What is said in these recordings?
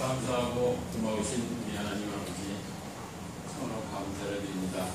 감사하고 고마우신 우리 하나님 아버지 참으로 감사를 드립니다.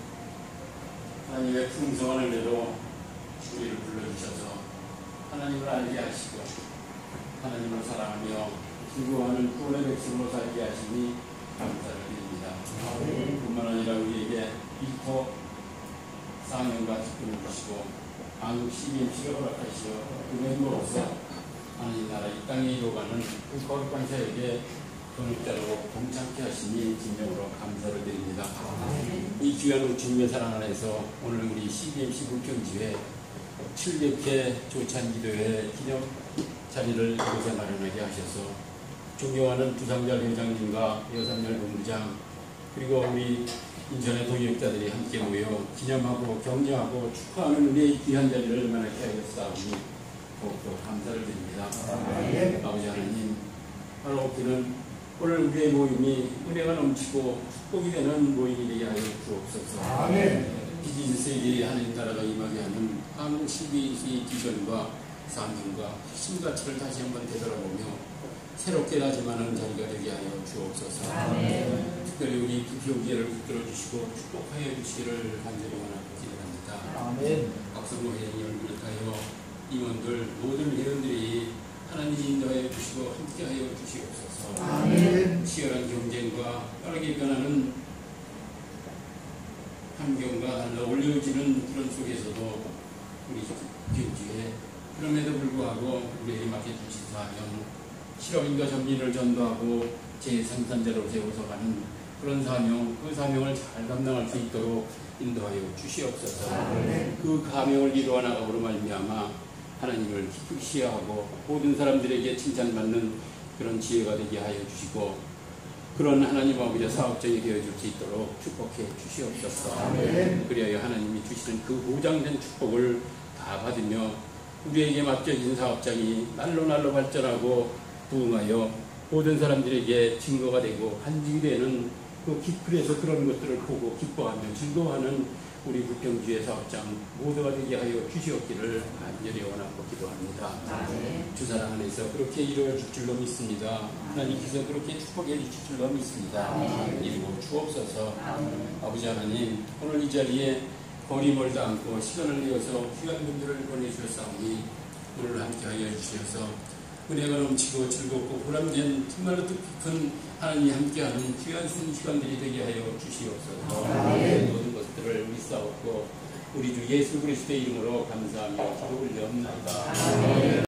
하나님의 풍성한 은혜로 우리를 불러주셔서 하나님을 알게 하시고 하나님을 사랑하며 기도하는 구원의 백성으로 살게 하시니 감사를 드립니다. 뿐만 아니라 우리에게 일터 사명과 직분을 주시고 한국 CBMC를 허락하시어 은행으로서 하나님 나라 이 땅에 이루어가는 그 거룩한 사역에 don업자로 동참케 하시니 진정으로 감사를 드립니다. 이 귀한 우주님의 사랑 안에서 오늘 우리 CBMC 불경지회 700회 조찬기도회 기념 자리를 이곳에 마련하게 하셔서 존경하는 부상절 회장님과 여삼열 본부장 그리고 우리 인천의 동역자들이 함께 모여 기념하고 격려하고 축하하는 우리의 귀한 자리를 마련하게 하였사오니 더욱더 감사를 드립니다. 아버지 하나님, 바로 그는 오늘 우리의 모임이 은혜가 넘치고 축복이 되는 모임이 되게 하여 주옵소서. 비즈니스에게 하나님 나라가 임하게 하는 한국 CBC 비전과 사명과 핵심 가치를 다시 한번 되돌아보며 새롭게 다짐하는 자리가 되게 하여 주옵소서. 특별히 우리 기도기회를 붙들어 주시고 축복하여 주시기를 간절히 원하고 기도합니다. 박성호 회장님을 비롯하여 임원들 모든 회원들이 하나님 인도하여 주시고 함께하여 주시옵소서. 치열한 경쟁과 빠르게 변하는 환경과 달라 올려지는 그런 속에서도 우리 교주에 그럼에도 불구하고 우리에게 맡겨주신 사명 실업인과 전민을 전도하고 제3산자로 세워서 가는 그런 사명, 그 사명을 잘 감당할 수 있도록 인도하여 주시옵소서. 그 가명을 이루어 나가므로 말미암아 하나님을 기쁘게 시여하고 모든 사람들에게 칭찬받는 그런 지혜가 되게 하여 주시고 그런 하나님 아버지의 사업장이 되어줄 수 있도록 축복해 주시옵소서. 그리하여 하나님이 주시는 그 보장된 축복을 다 받으며 우리에게 맡겨진 사업장이 날로 발전하고 부흥하여 모든 사람들에게 증거가 되고 한증이 되는 그 기쁨에서 그런 것들을 보고 기뻐하며 즐거워하는 우리 국경주의 사업장 모두가 되게 하여 주시옵기를 간절히 원하고 기도합니다. 주사랑 안에서 그렇게 이루어질 줄로 믿습니다. 하나님께서 그렇게 축복해 주실 줄로 믿습니다. 이루어 주옵소서. 아버지 하나님, 오늘 이 자리에 거리 멀지 않고 시간을 내어서 귀한 분들을 보내주셨사오니 오늘 함께하여 주셔서 은혜가 넘치고 즐겁고 보람된 정말로 뜻깊은 하나님이 함께하는 귀한 시간들이 되게 하여 주시옵소서. 모든 것들을 믿사옵고 우리 주 예수 그리스도의 이름으로 감사하며 기도 올려옵나이다.